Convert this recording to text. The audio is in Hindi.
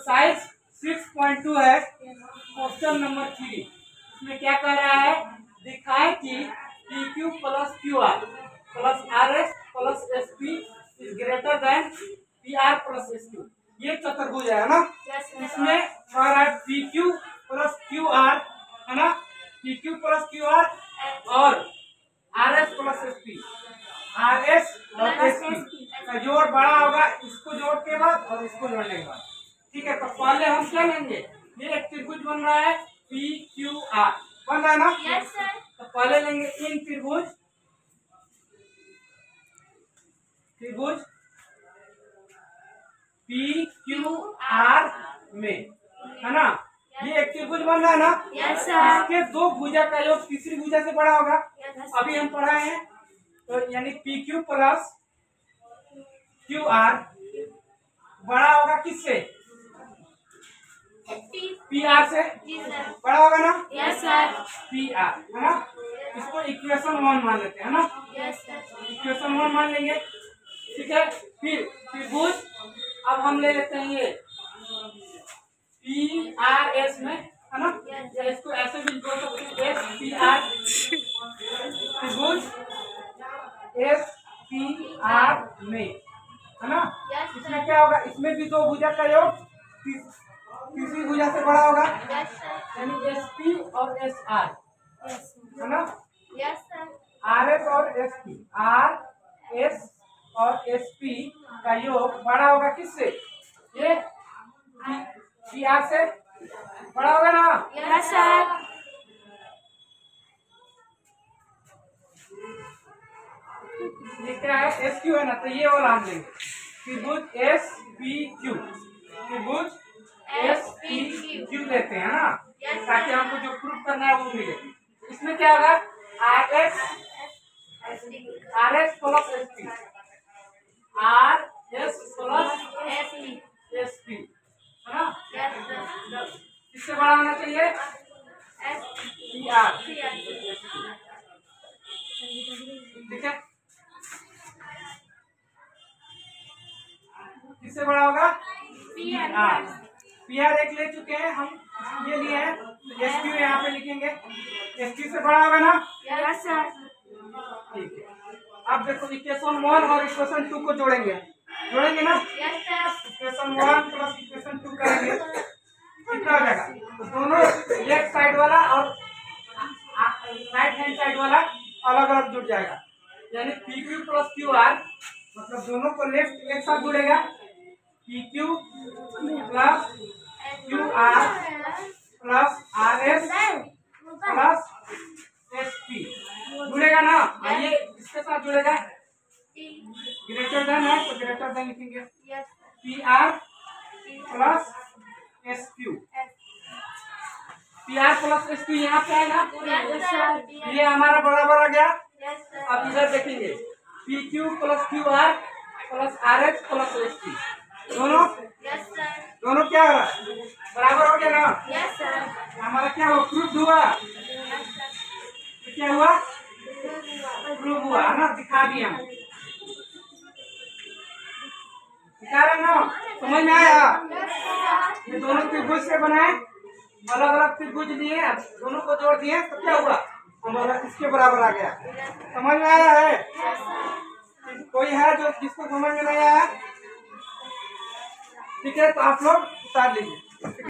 एक्सरसाइज 6.2 है, क्वेश्चन नंबर 3। इसमें क्या कह रहा है, दिखाएं कि PQ plus QR plus RS plus SP is greater than PR plus SQ। ये चतुर्भुज है ना। इसमें कह रहा है PQ प्लस QR है ना, PQ प्लस QR और RS प्लस SP, RS और SP का जोड़ बड़ा होगा इसको जोड़ के बाद और इसको जोड़ने के बाद। ठीक है, तो पहले हम क्या लेंगे, ये एक त्रिभुज बन रहा है PQR बन रहा है ना। Yes sir. तो पहले लेंगे इन त्रिभुज PQR में, है ना। ये एक त्रिभुज बन रहा है ना। Yes sir. इसके दो भुजा का योग तीसरी भुजा से बड़ा होगा। अभी हम पढ़ाए हैं, तो यानी PQ प्लस QR बड़ा होगा किससे, PR से बड़ा होगा ना। Yes sir. PR है ना, इसको इक्वेशन 1 मान लेते हैं ना। Yes sir. इक्वेशन 1 मान लेंगे। ठीक है, फिर त्रिभुज अब हम ले लेते हैं ये PRS में, है ना। या इसको ऐसे भी बोल सकते हैं SPR, त्रिभुज SPR में, है ना। इसमें क्या होगा, इसमें भी दो भुजा का योग तीसरी भुजा से बड़ा होगा, यानी SP और SR, है ना। RS और SP, RS और SP का योग बड़ा होगा किससे, ये PR से बड़ा होगा ना। Yes sir. ये क्या है, SQ है ना, तो ये वाला हम लेंगे त्रिभुज SPQ, त्रिभुज SPQ लेते हैं ना, ताकि हमको जो प्रूफ करना है वो मिले। इसमें क्या होगा, RS plus SP, RS plus SP, है ना। किससे बड़ा होना चाहिए, PR। ठीक है, किससे बड़ा होगा, PR एक ले चुके हैं हम, ये लिए हैं, SQ यहाँ पे लिखेंगे, SQ से बड़ा होगा ना। Yes sir. ठीक है, अब देखो इक्वेशन 1 और इक्वेशन 2 को जोड़ेंगे ना। Yes sir. Equation 1 plus equation 2 करेंगे, कितना हो जाएगा, तो दोनों लेफ्ट साइड वाला और राइट हैंड साइड वाला अलग अलग जुड़ जाएगा, यानी PQ प्लस QR, मतलब दोनों को लेफ्ट एक साथ जुड़ेगा, PQ plus QR plus RS plus SP जुड़ेगा ना। ये इसके साथ जुड़ेगा, ग्रेटर देन है तो ग्रेटर देन लिखेंगे, PR plus SQ, PR plus SP यहाँ पे है ना। ये हमारा बराबर आ गया। अब इधर देखेंगे PQ plus QR plus RS plus SP, दोनों क्या हो रहा है, बराबर हो गया ना। Yes sir. हमारा क्या हुआ, प्रूफ हुआ, क्या हुआ, प्रूफ हुआ है ना, दिखा दिया हम, दिखा रहे ना, समझ में आया। ये दोनों त्रिभुज से बनाए, अलग अलग त्रिभुज लिए, दोनों को जोड़ दिए तो क्या हुआ, हमारा इसके बराबर आ गया। समझ में आया है, कोई है जो जिसको समझ में नहीं आया, ठीक है, तो आप लोग उतार लीजिए।